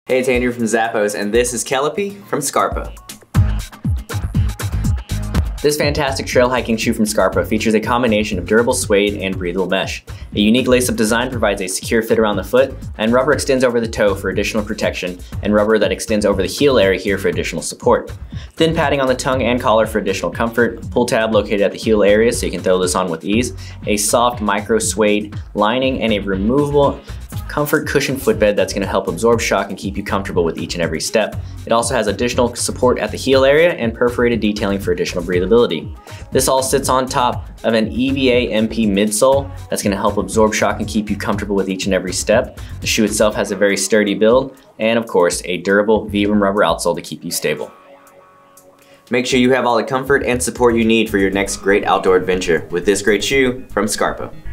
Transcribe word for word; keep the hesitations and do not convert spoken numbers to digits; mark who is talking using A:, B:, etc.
A: Hey, it's Andrew from Zappos, and this is Kellepie from Scarpa. This fantastic trail hiking shoe from Scarpa features a combination of durable suede and breathable mesh. A unique lace-up design provides a secure fit around the foot, and rubber extends over the toe for additional protection, and rubber that extends over the heel area here for additional support. Thin padding on the tongue and collar for additional comfort, pull tab located at the heel area so you can throw this on with ease, a soft micro suede lining, and a removable comfort cushion footbed that's going to help absorb shock and keep you comfortable with each and every step. It also has additional support at the heel area and perforated detailing for additional breathability. This all sits on top of an E V A M P midsole that's going to help absorb shock and keep you comfortable with each and every step. The shoe itself has a very sturdy build and, of course, a durable Vibram rubber outsole to keep you stable. Make sure you have all the comfort and support you need for your next great outdoor adventure with this great shoe from Scarpa.